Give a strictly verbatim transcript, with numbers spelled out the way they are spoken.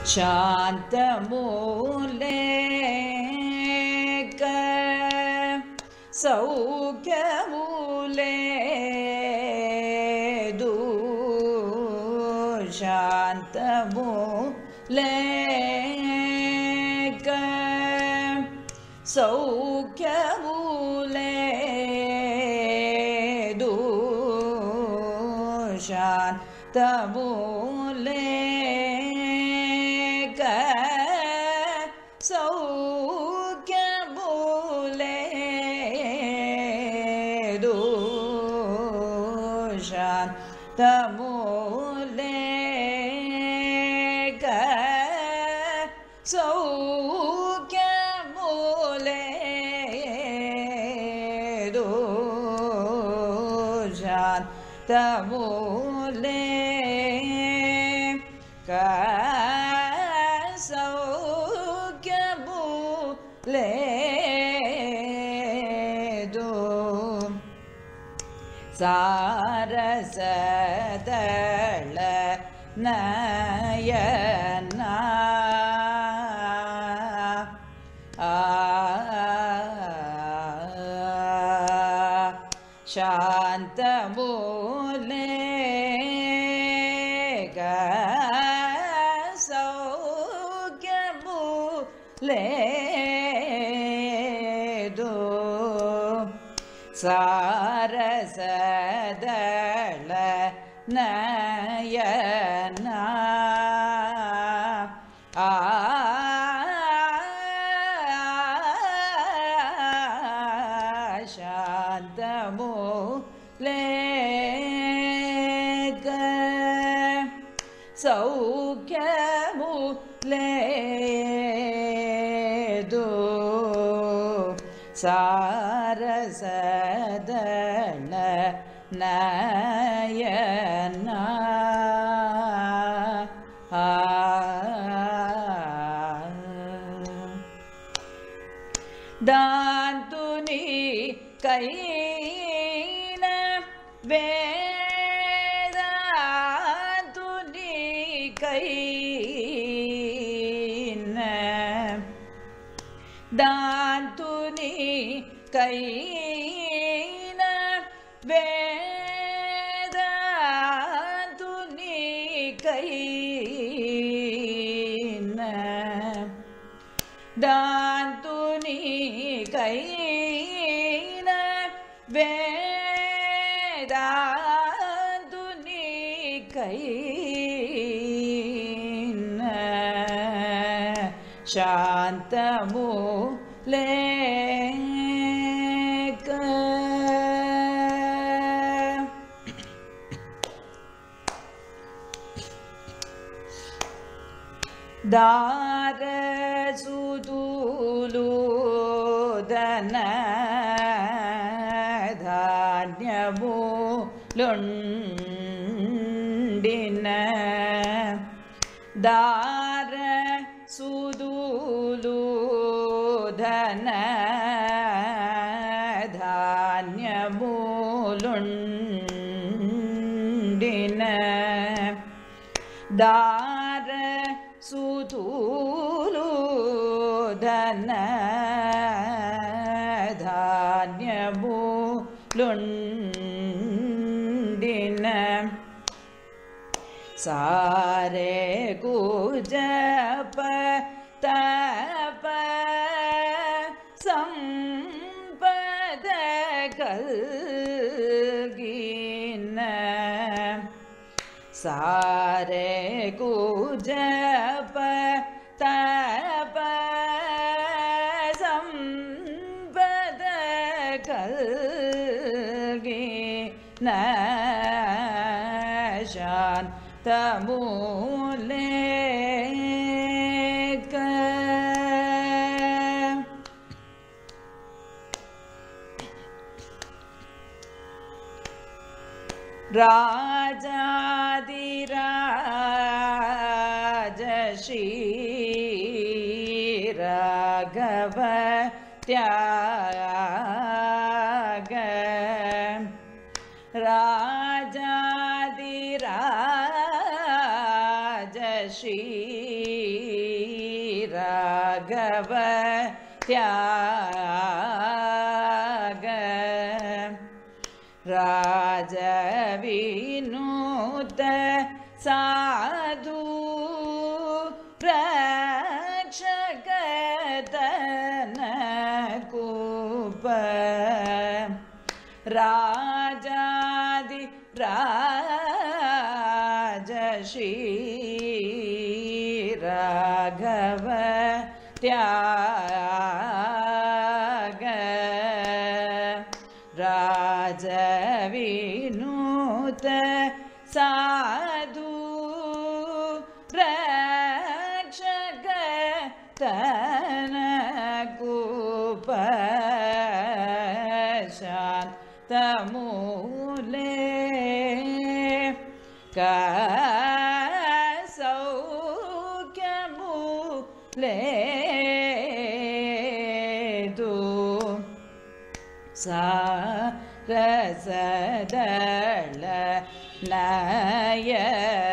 शान्तमूलेक सौख्यमूले दू शान्तमूलेक सौख्यमूले दू शान्तमूले सौख्यमूले दू शान्तमूले सौख्यमूले दू शान्तमूले लेदो सारसदल नयना शान्तमूले लेदो सारसदल नयना शान्तमूले सौख्यमूले सारसदल नयना दान्तुनी कैन वेदान्तुनी कैन दान्तुनी कैन वेदान्तुनी कैन दान्तुनी कैन वेदान्तुनी कैन शान्तमूले दारसुदूलूदन धान्यमूलुण्डिन दारसुदूलूदन धान्यमूलुण्डिन दार सुदूलूदन धान्यमूलुण्डिन सारे गुजप तप संपद कल्गिन सारे गुजप तप संपद कल्गिन शान्तमूले राजाधिराजश्री राघव त्याग राजाधिराज राघव त्याग राजविनुत साधु रक्षकतनकूप राजादि राजश्री राघव त्याग राजविनुत साधु रक्षकतनकूप शान्तमूले कसौख्यमूले तु सारसदल नयन